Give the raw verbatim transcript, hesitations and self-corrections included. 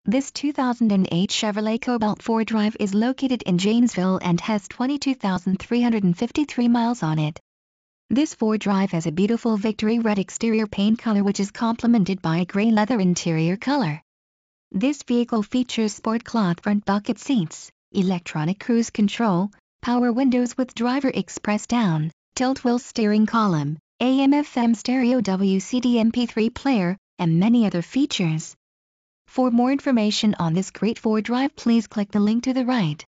This two thousand eight Chevrolet Cobalt four Drive is located in Janesville and has twenty-two thousand three hundred fifty-three miles on it. This four Drive has a beautiful Victory Red exterior paint color which is complemented by a gray leather interior color. This vehicle features sport cloth front bucket seats, electronic cruise control, power windows with driver express down, tilt wheel steering column, A M F M stereo W C D M P three player, and many other features. For more information on this great four Drive, please click the link to the right.